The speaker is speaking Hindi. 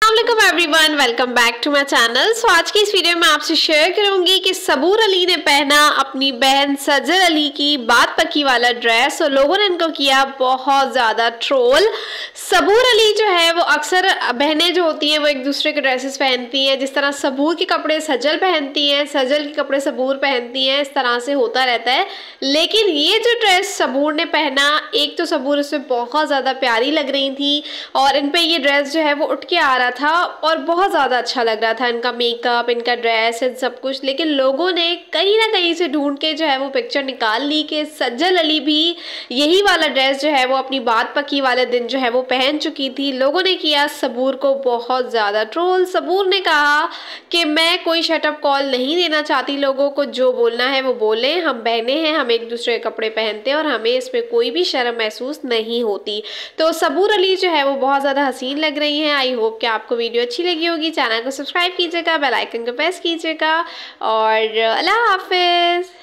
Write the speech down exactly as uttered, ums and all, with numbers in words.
अस्सलाम everyone, welcome back to my channel. So आज की इस वीडियो में आपसे शेयर करूंगी कि सबूर अली ने पहना अपनी बहन सजल अली की बात पक्की वाला ड्रेस और लोगों ने इनको किया बहुत ज़्यादा ट्रोल। सबूर अली जो है वो अक्सर बहनें जो होती हैं वो एक दूसरे के ड्रेसेस पहनती हैं, जिस तरह सबूर के कपड़े सजल पहनती हैं, सजल के कपड़े सबूर पहनती हैं, इस तरह से होता रहता है। लेकिन ये जो ड्रेस सबूर ने पहना, एक तो सबूर उसमें बहुत ज़्यादा प्यारी लग रही थी और इन पर ये ड्रेस जो है वो उठ के आ रहा था और बहुत ज़्यादा अच्छा लग रहा था इनका मेकअप, इनका ड्रेस, इन सब कुछ। लेकिन लोगों ने कहीं ना कहीं से ढूंढ के जो है वो पिक्चर निकाल ली कि सजल अली भी यही वाला ड्रेस जो है वो अपनी बात पक्की वाले दिन जो है वो पहन चुकी थी। लोगों ने किया सबूर को बहुत ज़्यादा ट्रोल। सबूर ने कहा कि मैं कोई शटअप कॉल नहीं देना चाहती, लोगों को जो बोलना है वो बोलें, हम बहनें हैं, हम एक दूसरे के कपड़े पहनते हैं और हमें इसमें कोई भी शर्म महसूस नहीं होती। तो सबूर अली जो है वो बहुत ज़्यादा हसीन लग रही हैं। आई होप कि आपको वीडियो अच्छी लगी होगी। चैनल को सब्सक्राइब कीजिएगा, बेल आइकन को प्रेस कीजिएगा और अल्लाह हाफिज़।